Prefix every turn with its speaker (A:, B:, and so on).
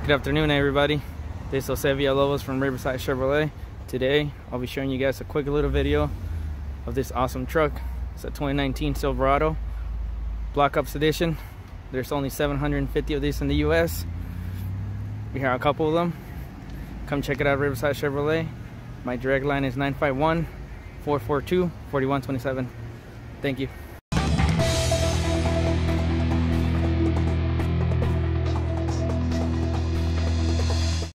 A: Good afternoon, everybody. This is Jose Villalobos from Riverside Chevrolet. Today, I'll be showing you guys a quick little video of this awesome truck. It's a 2019 Silverado Block Ups Edition. There's only 750 of these in the US. We have a couple of them. Come check it out at Riverside Chevrolet. My direct line is 951-442-4127. Thank you.